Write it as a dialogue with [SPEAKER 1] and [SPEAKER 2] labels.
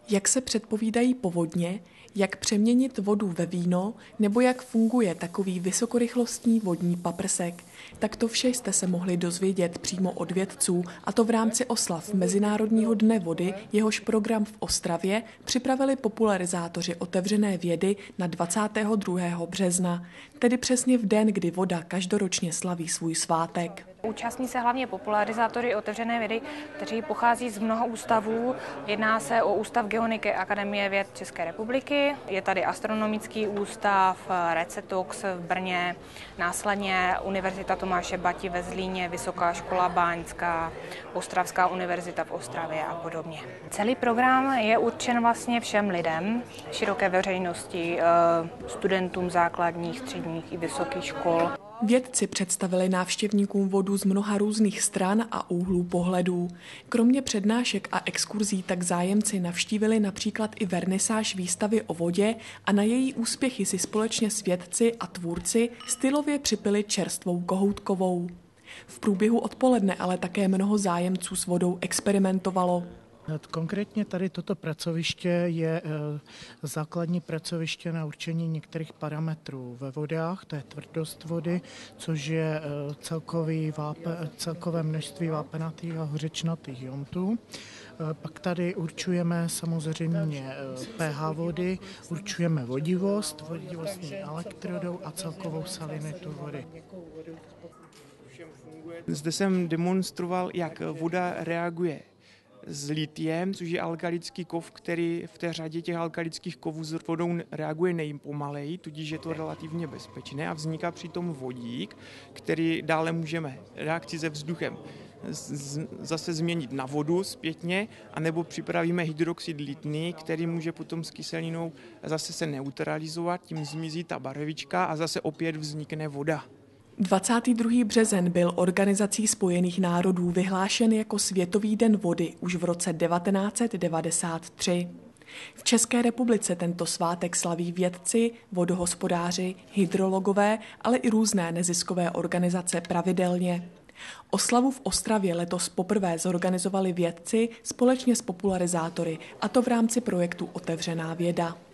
[SPEAKER 1] Jak se předpovídají povodně, jak přeměnit vodu ve víno, nebo jak funguje takový vysokorychlostní vodní paprsek. Tak to vše jste se mohli dozvědět přímo od vědců, a to v rámci oslav Mezinárodního dne vody, jehož program v Ostravě připravili popularizátoři otevřené vědy na 22. března, tedy přesně v den, kdy voda každoročně slaví svůj svátek.
[SPEAKER 2] Účastní se hlavně popularizátoři otevřené vědy, kteří pochází z mnoha ústavů. Jedná se o Ústav geoniky Akademie věd České republiky, je tady Astronomický ústav, Recetox v Brně, následně Univerzita Tomáše Bati ve Zlíně, Vysoká škola báňská, Ostravská univerzita v Ostravě a podobně. Celý program je určen vlastně všem lidem, široké veřejnosti, studentům základních, středních i vysokých škol.
[SPEAKER 1] Vědci představili návštěvníkům vodu z mnoha různých stran a úhlů pohledů. Kromě přednášek a exkurzí tak zájemci navštívili například i vernisáž výstavy o vodě a na její úspěchy si společně s vědci a tvůrci stylově připili čerstvou kohoutkovou. V průběhu odpoledne ale také mnoho zájemců s vodou experimentovalo.
[SPEAKER 3] Konkrétně tady toto pracoviště je základní pracoviště na určení některých parametrů ve vodách, to je tvrdost vody, což je celkové množství vápenatých a hořečnatých iontů. Pak tady určujeme samozřejmě pH vody, určujeme vodivost elektrodou a celkovou salinitu vody.
[SPEAKER 4] Zde jsem demonstroval, jak voda reaguje s litiem, což je alkalický kov, který v té řadě těch alkalických kovů s vodou reaguje nejpomaleji, tudíž je to relativně bezpečné a vzniká přitom vodík, který dále můžeme reakci se vzduchem zase změnit na vodu zpětně, anebo připravíme hydroxid lithný, který může potom s kyselinou zase se neutralizovat, tím zmizí ta barvička a zase opět vznikne voda.
[SPEAKER 1] 22. březen byl Organizací spojených národů vyhlášen jako Světový den vody už v roce 1993. V České republice tento svátek slaví vědci, vodohospodáři, hydrologové, ale i různé neziskové organizace pravidelně. Oslavu v Ostravě letos poprvé zorganizovali vědci společně s popularizátory, a to v rámci projektu Otevřená věda.